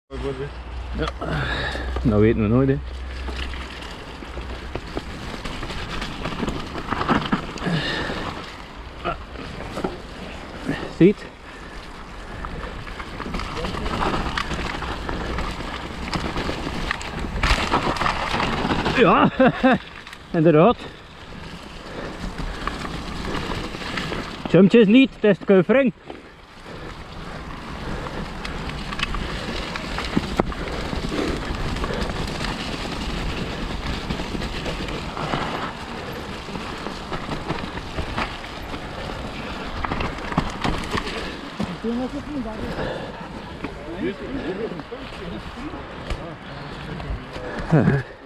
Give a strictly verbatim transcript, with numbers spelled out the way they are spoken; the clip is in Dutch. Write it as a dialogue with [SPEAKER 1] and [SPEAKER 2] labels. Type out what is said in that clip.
[SPEAKER 1] Ja, dat weten we nooit, hè. Ziet? Ja, inderdaad. Jumpjes niet, het is te kuifering.
[SPEAKER 2] Hier is het.